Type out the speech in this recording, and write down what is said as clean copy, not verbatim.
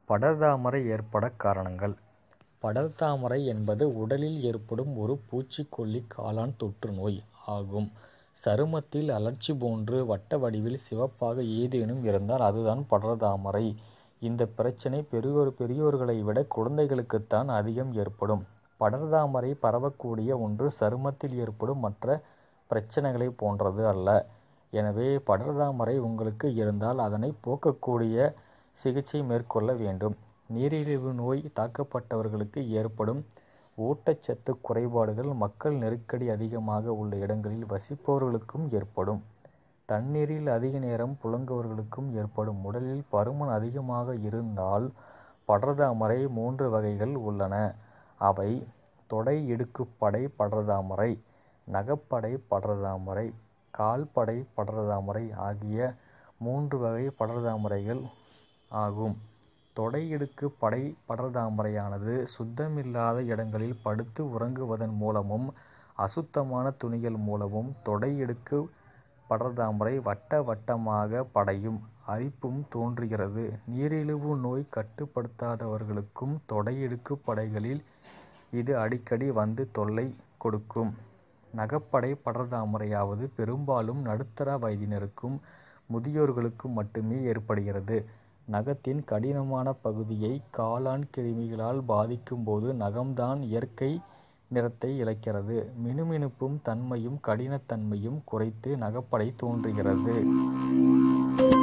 படர்தாமரை ஏற்பட காரணங்கள். படர்தாமரை என்பது உடலில் ஏற்படும் ஒரு பூச்சிக்கொல்லி காளான் தொற்று நோய் ஆகும். சருமத்தில் அழற்சி போன்று வட்ட வடிவில் சிவப்பாக ஏதேனும் இருந்தால் அதுதான் படர்தாமரை. இந்த பிரச்சனை பெரியோர்களை விட குழந்தைகளுக்குத்தான் அதிகம் ஏற்படும். படர்தாமரை பரவக்கூடிய ஒன்று சருமத்தில் ஏற்படும் மற்ற பிரச்சனைகளை போன்றது அல்ல. எனவே படர்தாமரை உங்களுக்கு இருந்தால் அதனை போக்கக்கூடிய சிகிச்சை மேற்கொள்ள வேண்டும். நீரிழிவு நோய் தாக்கப்பட்டவர்களுக்கு ஏற்படும் ஊட்டச்சத்து குறைபாடுகள் மக்கள் நெருக்கடி அதிகமாக உள்ள இடங்களில் வசிப்பவர்களுக்கும் ஏற்படும். தண்ணீரில் அதிக நேரம் புழங்குபவர்களுக்கும் ஏற்படும். உடலில் பருமன் அதிகமாக இருந்தால் படர்தாமரை 3 வகைகள் உள்ளன. அவை தொடை இடுக்குப்படை படர்தாமரை, நகப்படை படர்தாமரை, கால்படை படர்தாமரை ஆகிய 3 வகை படர்தாமரைகள் ஆகும். தொடை இடுக்கு படை படர்தாமரையானது சுத்தமில்லாத இடங்களில் படுத்து உறங்குவதன் மூலமும் அசுத்தமான துணிகள் மூலமும் தொடை இடுக்கு படர்தாமரை வட்ட வட்டமாக படையும் அரிப்பும் தோன்றுகிறது. நீரிழிவு நோய் கட்டுப்படுத்தாதவர்களுக்கும் தொடை இடுக்கு படைகளில் இது அடிக்கடி வந்து தொல்லை கொடுக்கும். நகப்படை படர்தாமரையாவது பெரும்பாலும் நடுத்தர வயதினருக்கும் முதியோர்களுக்கும் மட்டுமே ஏற்படுகிறது. நகத்தின் கடினமான பகுதியை காளான் கிருமிகளால் பாதிக்கும் போது நகம்தான் இயற்கை நிறத்தை இழக்கிறது. மினுமினுப்பும் தன்மையும் கடினத்தன்மையும் குறைத்து நகப்படை தோன்றுகிறது.